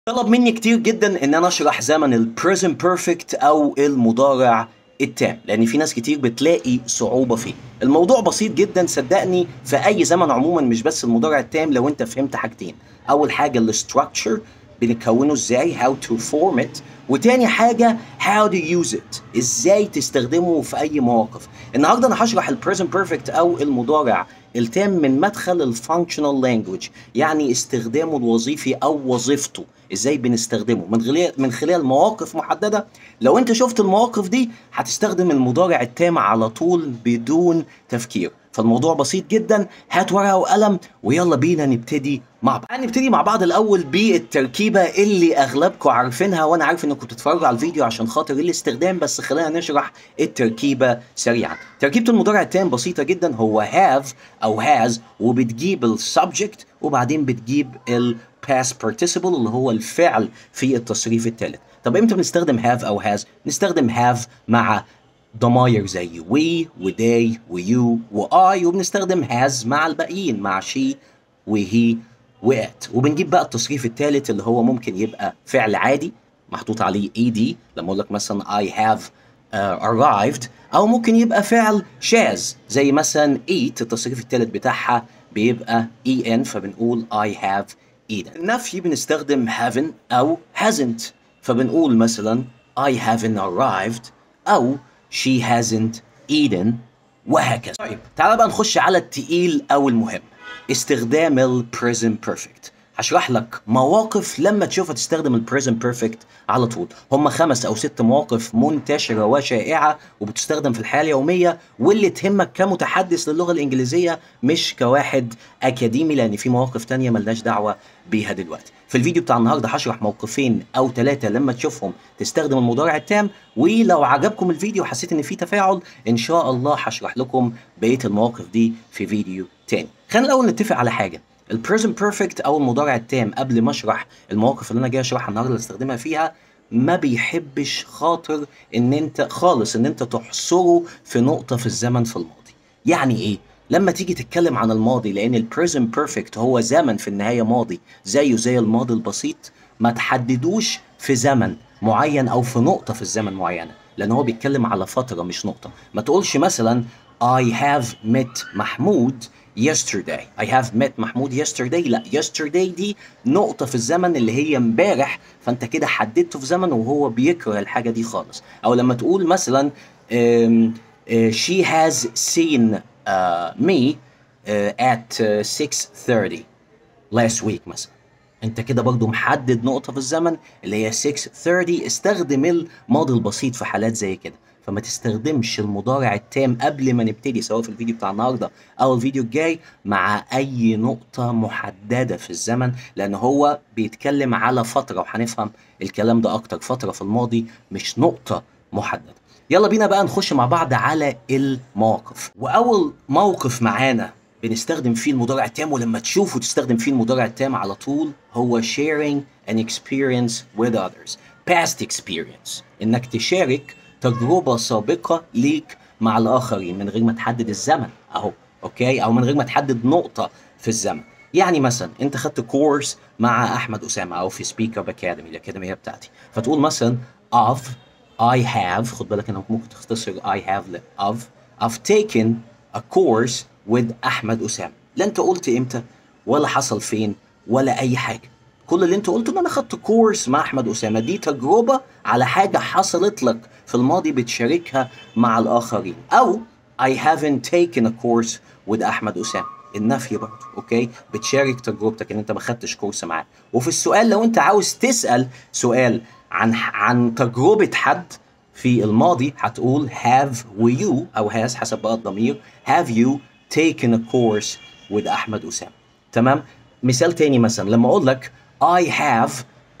طلب مني كتير جدا ان انا اشرح زمن البريزن بيرفكت او المضارع التام، لان في ناس كتير بتلاقي صعوبة فيه. الموضوع بسيط جدا صدقني، في اي زمن عموما، مش بس المضارع التام. لو انت فهمت حاجتين: اول حاجة الاستراكشر بنكونه ازاي، how to form it، وتاني حاجة how to use it، ازاي تستخدمه في اي مواقف. النهارده انا هشرح البريزن بيرفكت او المضارع التام من مدخل الفانكشنال لانجوج، يعني استخدامه الوظيفي او وظيفته، ازاي بنستخدمه من خلال مواقف محدده. لو انت شفت المواقف دي هتستخدم المضارع التام على طول بدون تفكير. فالموضوع بسيط جدا، هات ورقه وقلم ويلا بينا نبتدي مع بعض. هنبتدي مع بعض الاول بالتركيبه اللي اغلبكم عارفينها، وانا عارف انكم بتتفرجوا على الفيديو عشان خاطر الاستخدام، بس خلينا نشرح التركيبه سريعا. تركيبه المضارع التام بسيطه جدا، هو have او has، وبتجيب السبجكت وبعدين بتجيب past participle اللي هو الفعل في التصريف الثالث. طب امتى بنستخدم have او has؟ نستخدم have مع ضماير زي we و they و you و I، وبنستخدم has مع الباقيين، مع she و he و it. وبنجيب بقى التصريف الثالث اللي هو ممكن يبقى فعل عادي محطوط عليه ed، لما اقول لك مثلا I have arrived، او ممكن يبقى فعل شاذ زي مثلا eat، التصريف الثالث بتاعها بيبقى en، فبنقول I have eaten. النفي بنستخدم haven't أو hasn't، فبنقول مثلا I haven't arrived أو she hasn't eaten، وهكذا. طيب تعال بقى نخش على التقيل أو المهم، استخدام ال present perfect. هشرح لك مواقف لما تشوفها تستخدم ال present perfect على طول. هم 5 أو 6 مواقف منتشرة وشائعة وبتستخدم في الحياة اليومية، واللي تهمك كمتحدث للغة الإنجليزية مش كواحد أكاديمي، لأن في مواقف تانية ملناش دعوة بيها دلوقتي. في الفيديو بتاع النهاردة هشرح موقفين أو 3 لما تشوفهم تستخدم المضارع التام، ولو عجبكم الفيديو وحسيت إن فيه تفاعل إن شاء الله هشرح لكم بقية المواقف دي في فيديو تاني. خلينا الأول نتفق على حاجة: البريزنت بيرفكت او المضارع التام قبل ما اشرح المواقف اللي انا جاي اشرحها النهارده اللي استخدمها فيها، ما بيحبش خاطر ان انت خالص ان انت تحصره في نقطه في الزمن في الماضي. يعني ايه؟ لما تيجي تتكلم عن الماضي، لان البريزنت بيرفكت هو زمن في النهايه ماضي زيه زي الماضي البسيط، ما تحددوش في زمن معين او في نقطه في الزمن معينه، لان هو بيتكلم على فتره مش نقطه. ما تقولش مثلا I have met محمود yesterday. I have met محمود yesterday. لا، yesterday دي نقطة في الزمن اللي هي امبارح، فانت كده حددته في زمن وهو بيكره الحاجة دي خالص. او لما تقول مثلا she has seen me at 6:30 last week مثلا، انت كده برضو محدد نقطة في الزمن اللي هي 6:30. استخدم الماضي البسيط في حالات زي كده، فما تستخدمش المضارع التام قبل ما نبتدي، سواء في الفيديو بتاع النهارده او الفيديو الجاي، مع اي نقطة محددة في الزمن، لان هو بيتكلم على فترة، وهنفهم الكلام ده اكتر. فترة في الماضي مش نقطة محددة. يلا بينا بقى نخش مع بعض على المواقف. واول موقف معانا بنستخدم فيه المضارع التام، ولما تشوفه تستخدم فيه المضارع التام على طول، هو sharing an experience with others. past experience، انك تشارك تجربة سابقة ليك مع الآخرين من غير ما تحدد الزمن اهو، اوكي، او من غير ما تحدد نقطة في الزمن. يعني مثلا انت خدت كورس مع احمد اسامة او في سبيك اب اكاديمي، الاكاديمية بتاعتي، فتقول مثلا of I have، خد بالك انك ممكن تختصر I have of I've taken a course with احمد اسامه. لا انت قلت امتى ولا حصل فين ولا اي حاجه، كل اللي انت قلته ان انا خدت كورس مع احمد اسامه. دي تجربه على حاجه حصلت لك في الماضي بتشاركها مع الاخرين. او I haven't taken a course with احمد اسامه، النفي برضه، اوكي، بتشارك تجربتك ان انت ما خدتش كورس معاه. وفي السؤال لو انت عاوز تسال سؤال عن تجربه حد في الماضي، هتقول have you او has حسب بقى الضمير، have you taken a course with أحمد أسامة. تمام. مثال تاني مثلا لما أقول لك I have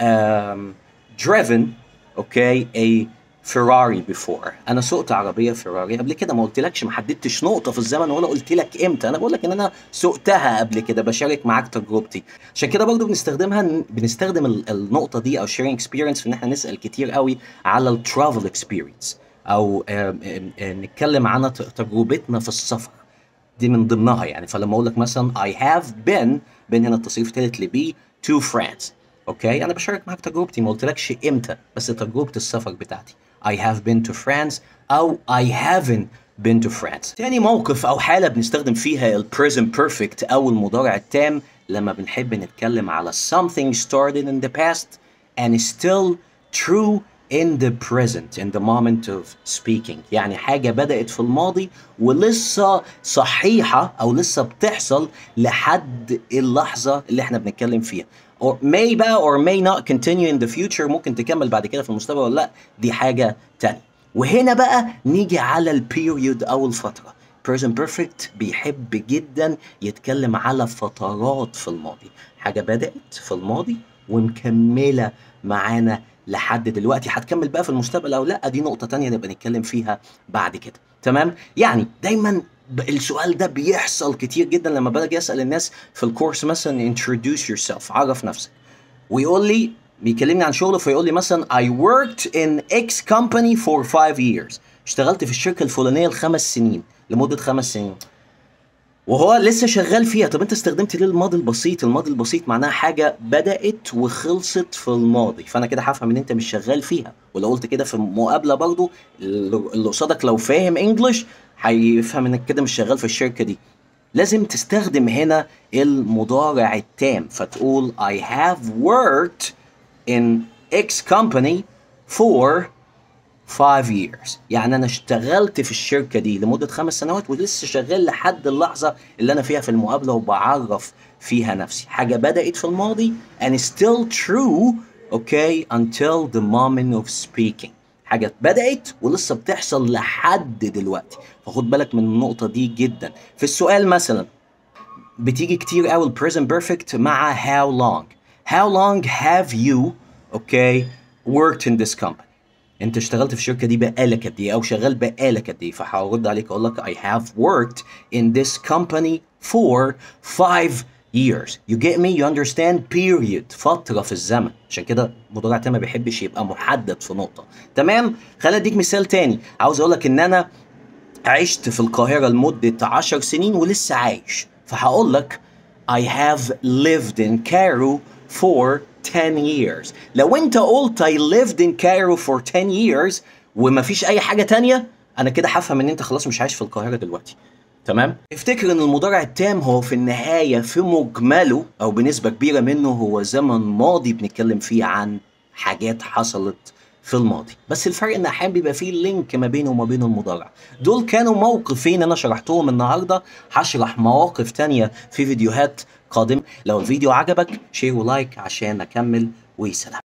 driven okay a Ferrari before. أنا سوقت عربية فيراري قبل كده. ما قلتلكش، ما حددتش نقطة في الزمن ولا قلت لك إمتى، أنا بقول لك إن أنا سوقتها قبل كده، بشارك معاك تجربتي. عشان كده برضو بنستخدم النقطة دي أو sharing experience في إن إحنا نسأل كتير قوي على ال travel experience، أو نتكلم عن تجربتنا في السفر، دي من ضمنها يعني. فلما اقول لك مثلا I have been هنا التصريف الثالث لبي to France، اوكي، انا بشارك معاك تجربتي، ما قلتلكش امتى، بس تجربة السفر بتاعتي. I have been to France او I haven't been to France. تاني موقف او حالة بنستخدم فيها ال present perfect او المضارع التام لما بنحب نتكلم على something started in the past and is still true in the present, in the moment of speaking. يعني حاجة بدأت في الماضي ولسه صحيحة أو لسه بتحصل لحد اللحظة اللي احنا بنتكلم فيها. or may بقى or may not continue in the future، ممكن تكمل بعد كده في المستقبل ولا لا، دي حاجة تانية. وهنا بقى نيجي على البيريود أو الفترة. present perfect بيحب جدا يتكلم على فترات في الماضي، حاجة بدأت في الماضي ومكملة معانا لحد دلوقتي، هتكمل بقى في المستقبل او لا دي نقطة تانية نبقى نتكلم فيها بعد كده. تمام؟ يعني دايما السؤال ده بيحصل كتير جدا لما باجي اسال الناس في الكورس مثلا introduce yourself، عرف نفسك، ويقول لي بيكلمني عن شغله فيقول لي مثلا I worked in X company for 5 years، اشتغلت في الشركة الفلانية لخمس سنين، لمدة 5 سنين، وهو لسه شغال فيها. طب انت استخدمت ليه الماضي البسيط؟ الماضي البسيط معناها حاجه بدات وخلصت في الماضي، فانا كده هفهم ان انت مش شغال فيها. ولو قلت كده في مقابله برضو، اللي قصادك لو فاهم انجلش هيفهم انك كده مش شغال في الشركه دي. لازم تستخدم هنا المضارع التام، فتقول I have worked in X company for 5 years، يعني أنا اشتغلت في الشركة دي لمدة 5 سنوات ولسه شغال لحد اللحظة اللي أنا فيها في المقابلة وبعرف فيها نفسي. حاجة بدأت في الماضي and still true okay until the moment of speaking، حاجة بدأت ولسه بتحصل لحد دلوقتي. فخد بالك من النقطة دي جدا. في السؤال مثلا بتيجي كتير قوي ال present perfect مع how long. How long have you okay worked in this company؟ انت اشتغلت في الشركه دي بقالك قد ايه، او شغال بقالك قد ايه؟ فهرد عليك اقول لك I have worked in this company for 5 years. You get me? You understand? period، فتره في الزمن. عشان كده مضارع تام ما بيحبش يبقى محدد في نقطه. تمام؟ خليني اديك مثال تاني. عاوز اقول لك ان انا عشت في القاهره لمده 10 سنين ولسه عايش، فهقول لك I have lived in Cairo for 10 years. لو انت قلت I lived in Cairo for 10 years ومفيش اي حاجة تانية، انا كده هفهم ان انت خلاص مش عايش في القاهرة دلوقتي. تمام؟ افتكر ان المضارع التام هو في النهاية في مجمله او بنسبة كبيرة منه هو زمن ماضي بنتكلم فيه عن حاجات حصلت في الماضي، بس الفرق ان احيانا بيبقى فيه لينك ما بينه وما بين المضارع. دول كانوا موقفين انا شرحتهم النهارده، هشرح مواقف تانية في فيديوهات قادمة. لو الفيديو عجبك شير ولايك عشان اكمل، وسلام.